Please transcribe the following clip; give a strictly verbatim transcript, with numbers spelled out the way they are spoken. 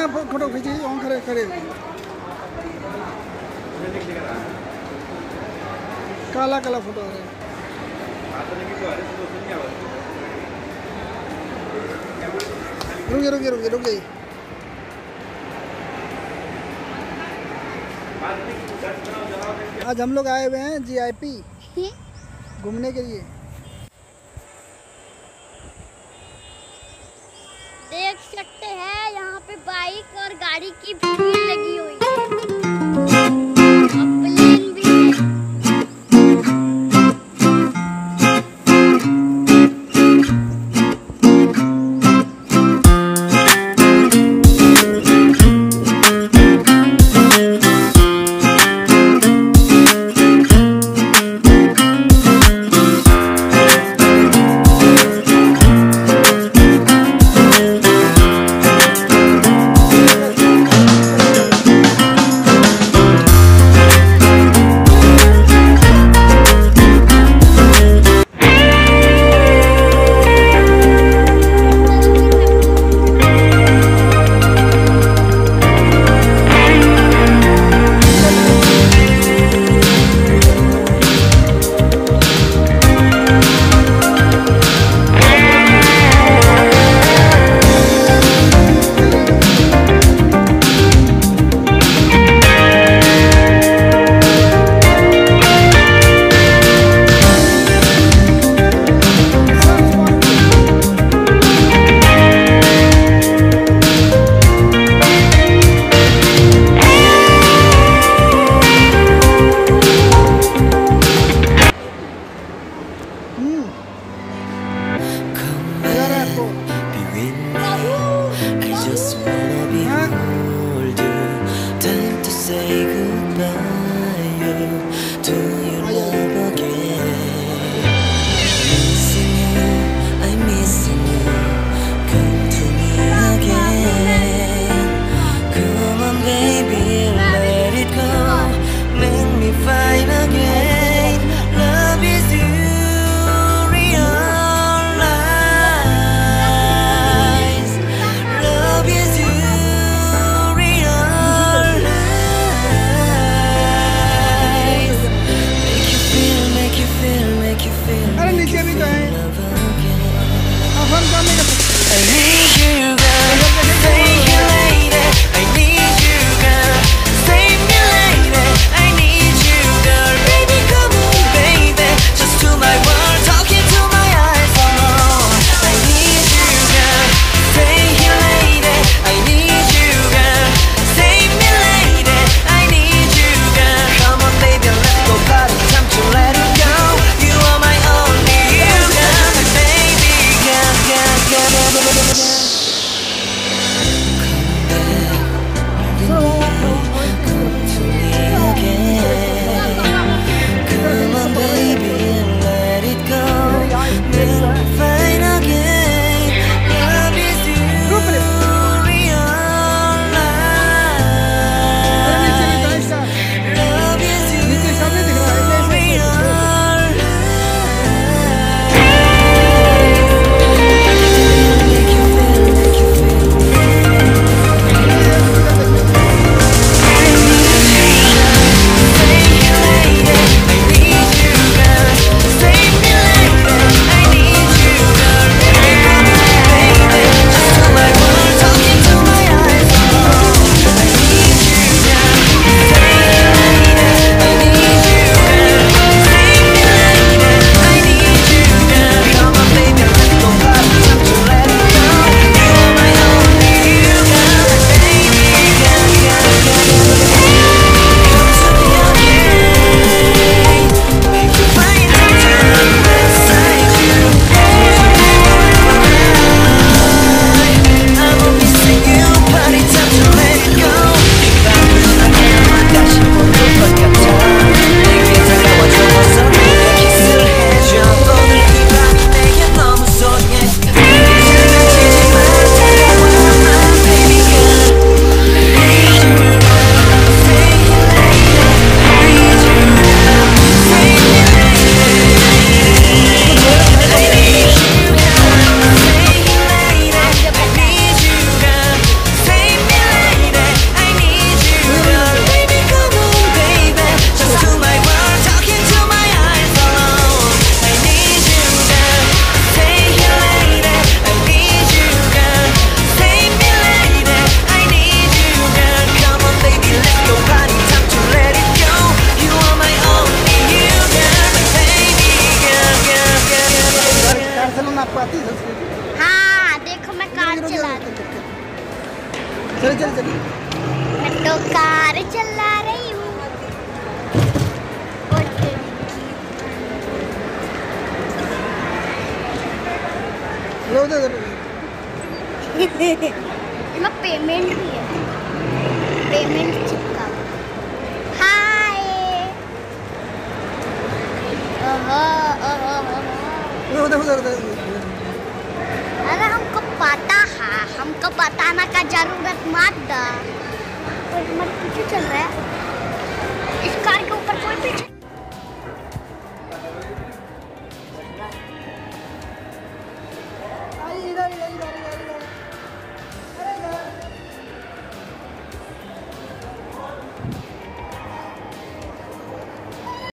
यहाँ फोटो खींचिए, वहाँ खड़े खड़े काला काला फोटो आ रहा है। रुकिए रुकिए रुकिए रुक जाइए। आज हम लोग आए हुए हैं जी आई पी घूमने के लिए। देख सकते हैं यहाँ पे बाइक और गाड़ी की भीड़ लगी हुई है और प्लेन भी है। चल चल चल। मैं तो कार चला रही हूँ। लो दे दे। इसमें पेमेंट भी है, पेमेंट चिपका। हाय ओहो ओहो ओहो। उधर उधर उधर। अरे हमको पता है, हमको बताना का जरूरत मत दा। कोई मत पीछे चल रहा है, इस कार के ऊपर कोई पीछे